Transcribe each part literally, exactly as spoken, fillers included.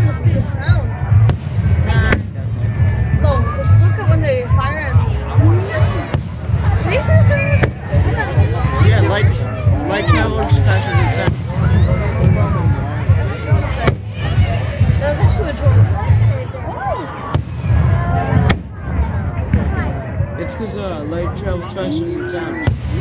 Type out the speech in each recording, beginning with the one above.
the speed of sound. Nah. No, just look at when they fire and see? Yeah, light, light travels faster than sound. That was actually a drone. It's because uh, light travels faster than sound.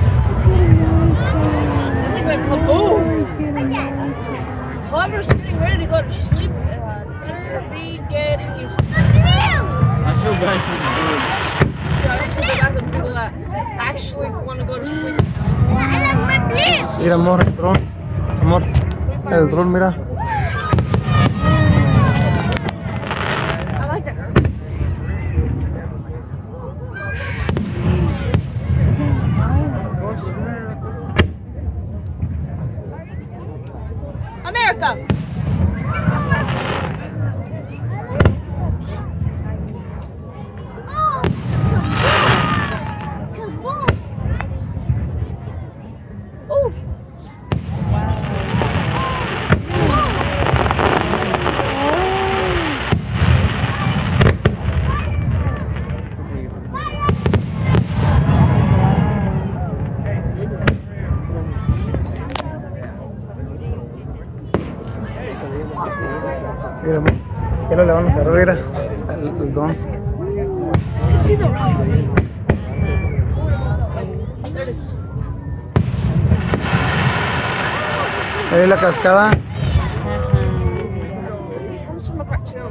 That thing went kaboom! Whoever's getting ready to go to sleep, uh, better be getting used to it. I feel bad for the birds. Yeah, I also feel bad for the people that actually want to go to sleep. Mira, amor, el dron. Amor, el dron, mira. I like that sound. America! Oof! Mira, amor. Ya lo le van a cerrar, mira. El, el dron. You can see the rocket. There it is. Ahí la cascada. It comes from a cartoon.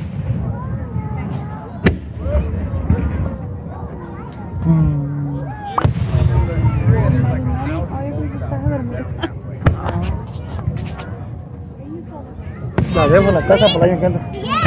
La dejo en la casa por el año que entra.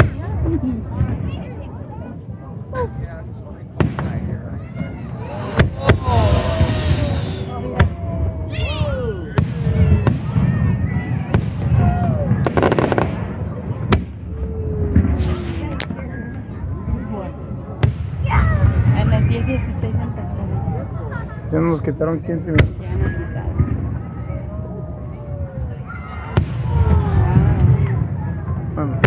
A las diez dieciséis empezaron. Ya nos quitaron quince minutos. Ya nos quitaron. Bueno.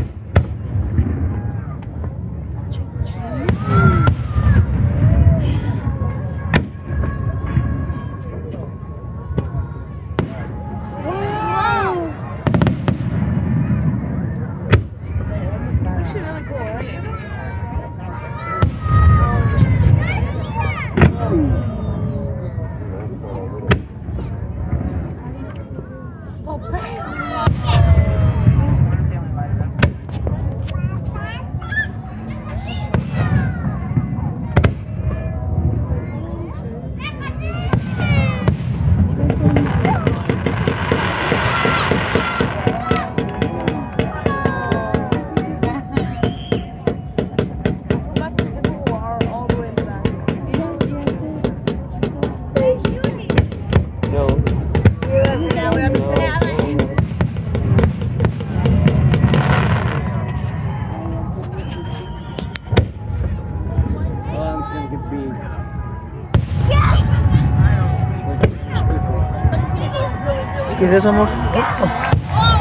This is really cool, right? Oh, bam! Oh, it's gonna get big. ¿Qué es eso, amor? Oh.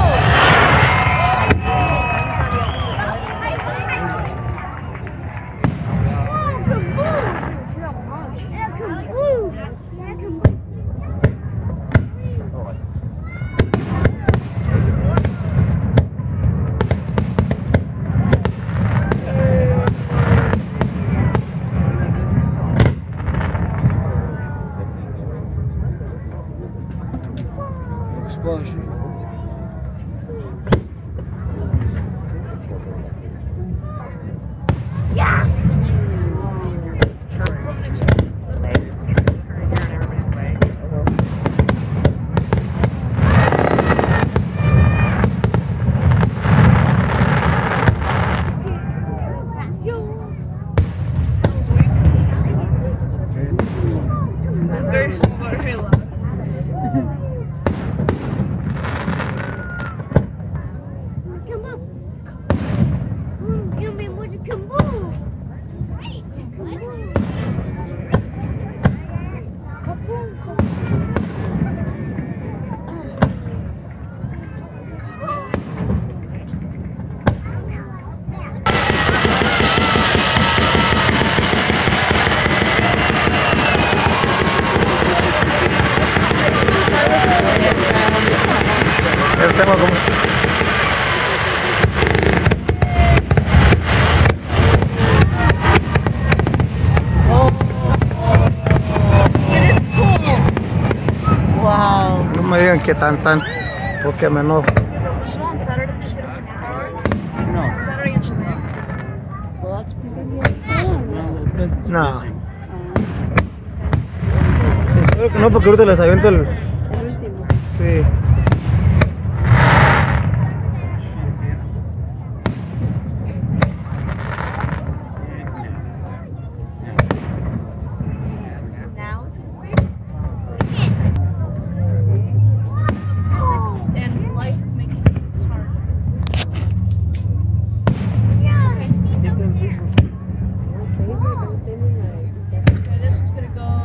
Explosion. Very small, but very loud. tengo como... It is cool. Wow. No me digan que tan tan, porque me enojo. So on Saturday, they're just gonna put fireworks. No. Saturday and Sunday. Well, that's because because it's No. busy. Espero que no, porque ahorita les aviento el... El último. Sí. Now it's gonna rain. Physics and life make this hard. Okay, this one's gonna go.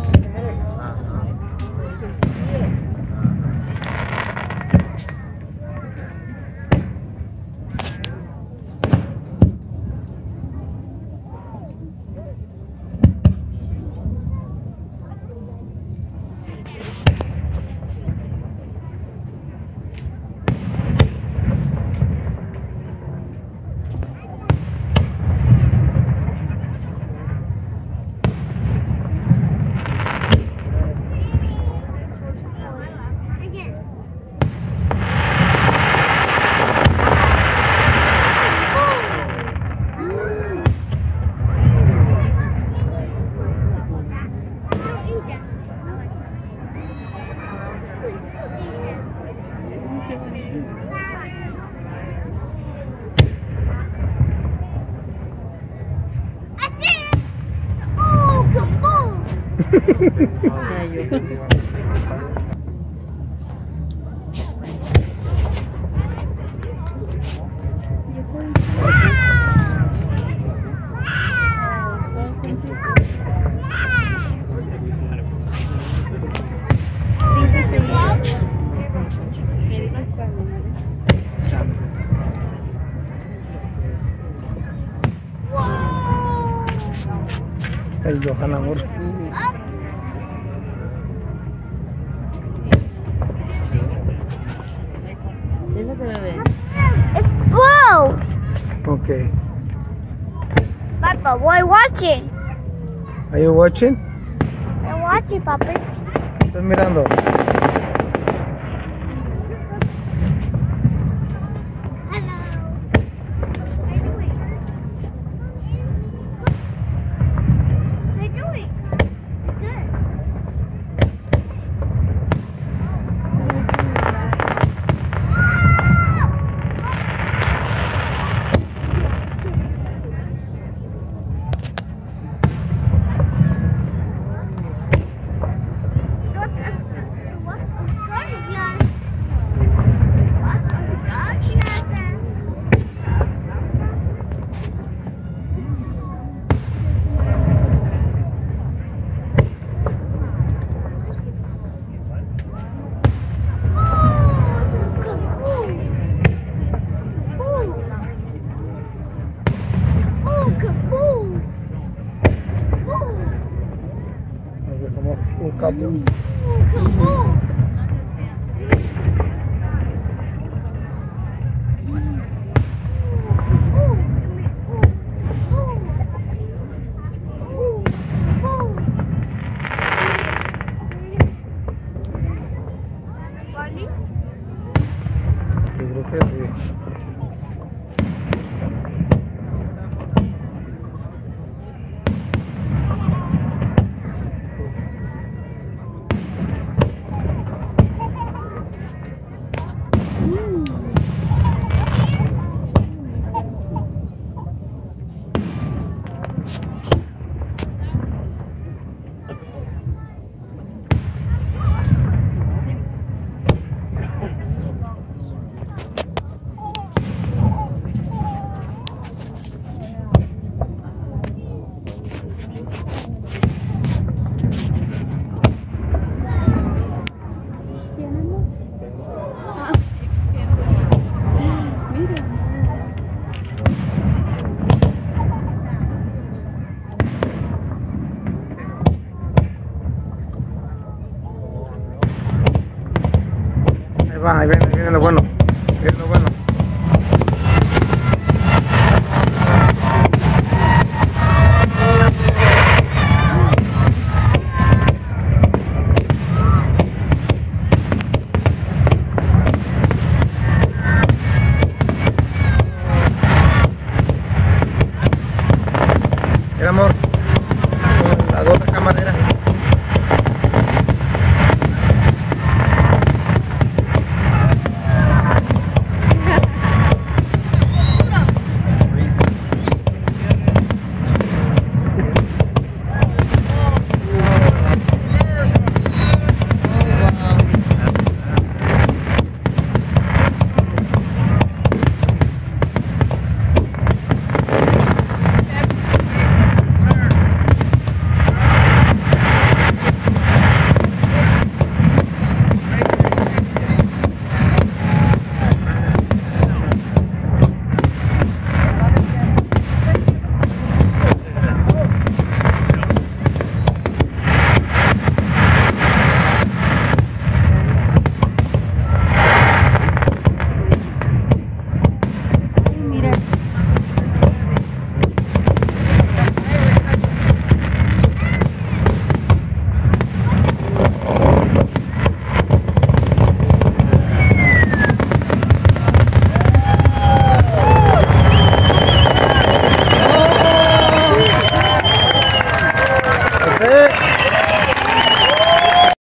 El Johanna Moore. Siéntate, bebé. It's blue. Okay. Papa, we're watching. Are you watching? We're watching, Papa. ¿Estás mirando? Hello. How you doing? How you doing? It's good. What's a what? Sunglass. What's a sunglasses? Nos dejamos un capo. Yo creo que sí. Ahí va, ahí viene, ahí viene lo bueno. Es lo bueno.